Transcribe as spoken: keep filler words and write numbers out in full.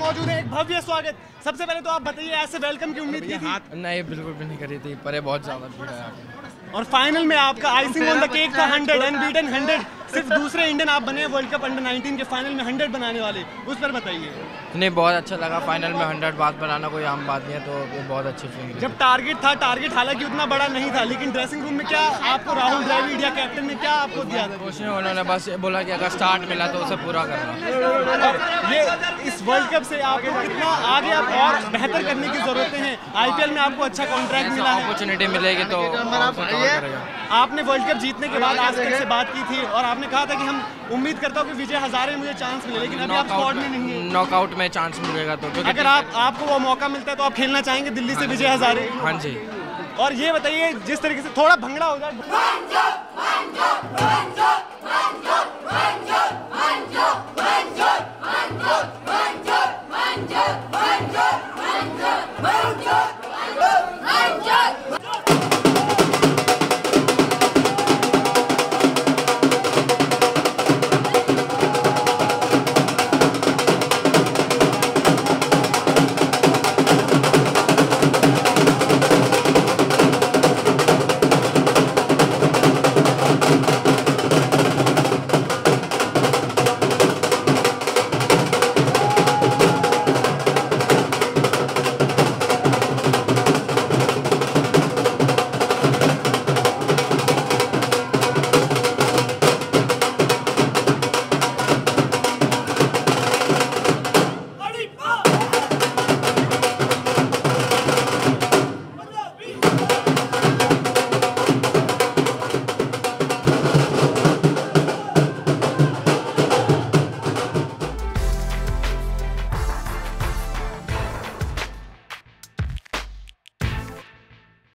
मौजूद है, एक भव्य स्वागत। सबसे पहले तो आप बताइए, ऐसे वेलकम की उम्मीद की थी? नहीं, बिल्कुल भी नहीं करी थी, पर ये बहुत ज़्यादा भीड़ है। और फाइनल में आपका आइसिंग ऑन द केक था हंड्रेड, अनबीटन हंड्रेड। सिर्फ दूसरे इंडियन आप बने वर्ल्ड कप अंडर नाइनटीन के फाइनल में हंड्रेड बनाने वाले, उस पर बताइए। नहीं, बहुत अच्छा लगा। फाइनल में हंड्रेड बात बनाना कोई आम बात नहीं है, तो वो बहुत अच्छी फीलिंग। जब टारगेट था, टारगेट हालांकि उतना बड़ा नहीं था, लेकिन ड्रेसिंग रूम में क्या आपको राहुल द्रविड़ या कैप्टन ने क्या आपको दिया था? कुछ नहीं, उन्होंने बस ये बोला कि अगर स्टार्ट मिला तो उसे पूरा करना। और ये इस वर्ल्ड कप से आपको कितना आगे आप और बेहतर करने की जरूरतें हैं? आईपीएल में आपको अच्छा कॉन्ट्रैक्ट मिला है, अपॉर्चुनिटी मिलेगी तो आपने वर्ल्ड कप जीतने के बाद आस्कर से बात की थी और आपने कहा था कि हम उम्मीद करता हूँ कि विजय हजारे मुझे चांस मिले, लेकिन अभी आप स्क्वाड में नहीं है। नॉकआउट में चांस मिलेगा तो अगर आप आपको वो मौका मिलता है तो आप खेलना चाहेंगे दिल्ली से विजय हजारे? हाँ जी। और ये बताइए, जिस तरीके से थोड़ा भंगड़ा हो जाए,